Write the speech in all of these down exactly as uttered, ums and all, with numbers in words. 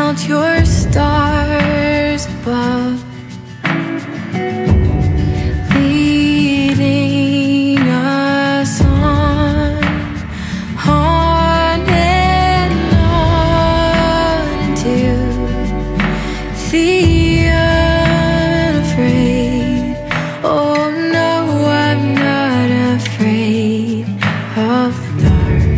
count your stars above, leading us on, on and on into the unafraid. Oh no, I'm not afraid of the dark.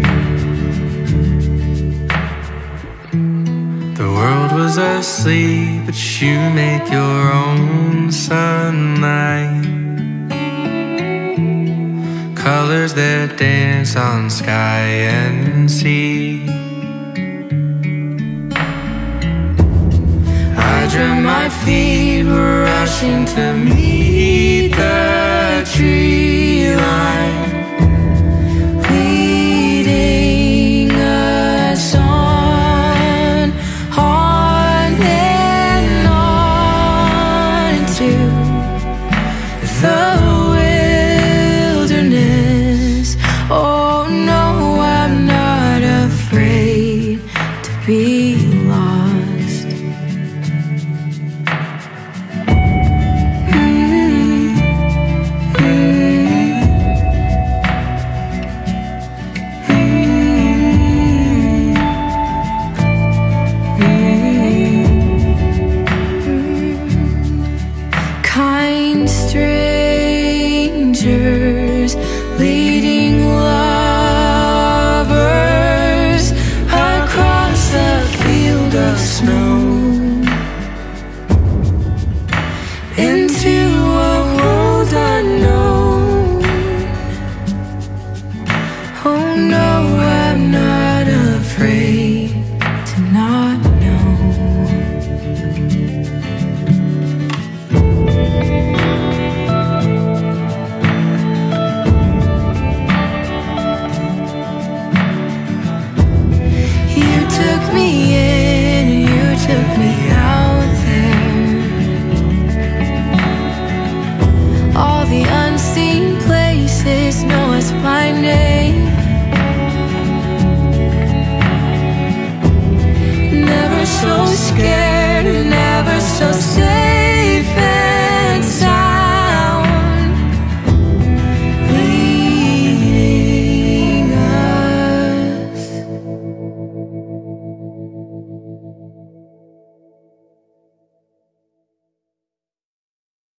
The world was asleep, but you make your own sunlight. Colors that dance on sky and sea. I dream my feet were rushing to meet the tree line, leading us on, on and on into the wilderness. Oh no, I'm not afraid to be lost. Kind strangers leading lovers across the field of snow into a world unknown. Oh no, I'm not afraid to not know. You took me in, you took me out there. All the unseen places know us by name.